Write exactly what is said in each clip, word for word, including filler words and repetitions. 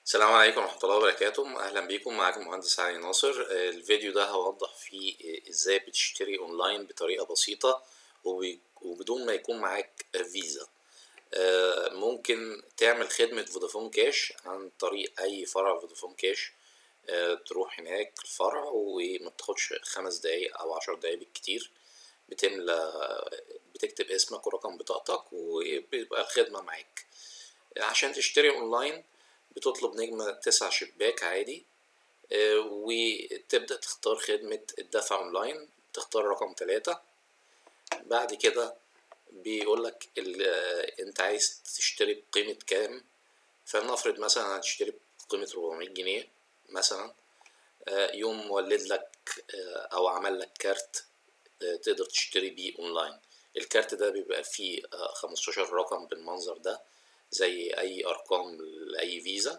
السلام عليكم ورحمة الله وبركاته. أهلا بيكم، معاكم مهندس علي ناصر. آه، الفيديو ده هوضح فيه آه، إزاي بتشتري أونلاين بطريقة بسيطة وب- وبدون ما يكون معاك فيزا. آه، ممكن تعمل خدمة فودافون كاش عن طريق أي فرع فودافون كاش. آه، تروح هناك الفرع وما بتاخدش خمس دقايق أو عشر دقايق بالكتير. بتملى بتكتب اسمك ورقم بطاقتك وبيبقى الخدمة معاك. عشان تشتري اونلاين بتطلب نجمة تسع شباك عادي. آه، وتبدأ تختار خدمة الدفع اونلاين، تختار رقم تلاتة. بعد كده بيقولك ال- آه، انت عايز تشتري بقيمة كام. فلنفرض مثلا هتشتري بقيمة ربعمية جنيه مثلا. آه، يوم مولد لك آه، او عمل لك كارت آه، تقدر تشتري بيه اونلاين. الكارت ده بيبقى فيه آه، خمستاشر رقم بالمنظر ده، زي اي ارقام لاي فيزا.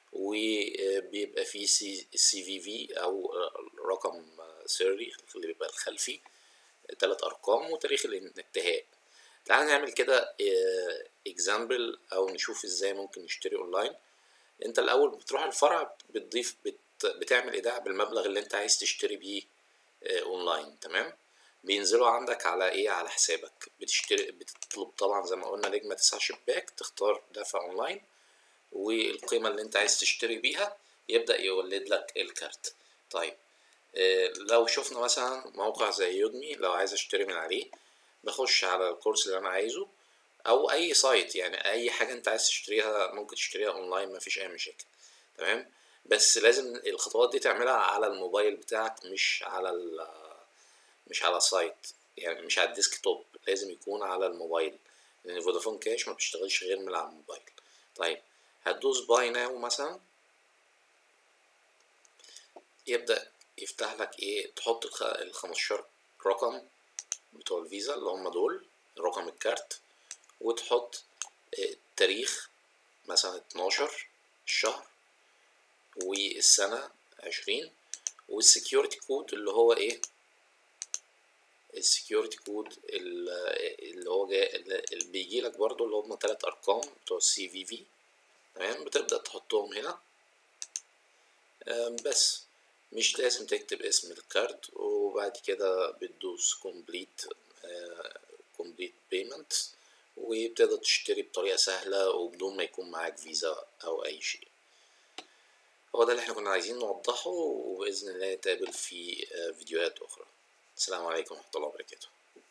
وبيبقى فيه سي في في او رقم سري اللي بيبقى الخلفي، تلات ارقام وتاريخ الانتهاء. تعال نعمل كده اكزامبل او نشوف ازاي ممكن نشتري اونلاين. انت الاول بتروح الفرع، بتضيف بت بتعمل ايداع بالمبلغ اللي انت عايز تشتري بيه آه، اونلاين. تمام. بينزلوا عندك على ايه؟ على حسابك. بتشتري بتطلب طبعا زي ما قلنا نجمة تسع شباك، تختار دفع اونلاين والقيمة اللي انت عايز تشتري بيها، يبدأ يولد لك الكارت. طيب، آه، لو شفنا مثلا موقع زي يودمي، لو عايز اشتري من عليه بخش على الكورس اللي انا عايزه، او اي سايت، يعني اي حاجة انت عايز تشتريها ممكن تشتريها اونلاين، مفيش اي مشاكل. تمام. بس لازم الخطوات دي تعملها على الموبايل بتاعك، مش على ال مش على سايت، يعني مش على الديسك توب، لازم يكون على الموبايل، لان فودافون كاش ما بتشتغلش غير من على الموبايل. طيب، هتدوس باي ناو مثلا، يبدأ يفتح لك ايه، تحط الخ... الخمستاشر رقم بتوع الفيزا اللي هم دول رقم الكارت، وتحط آه، التاريخ، مثلا اتناشر الشهر والسنة عشرين، والسكيورتي كود اللي هو ايه، السكيورتي كود اللي هو جاي اللي بيجي لك برضو، اللي هم تلات ارقام بتوع السي في في. تمام. بتبدأ تحطهم هنا. آم، بس مش لازم تكتب اسم الكارت، وبعد كده بتدوس كومبليت كومبليت بيمنت، وبتقدر تشتري بطريقة سهلة وبدون ما يكون معاك فيزا أو أي شيء. هو ده اللي احنا كنا عايزين نوضحه، وبإذن الله نتقابل في آه، فيديوهات أخرى. السلام عليكم ورحمة الله وبركاته.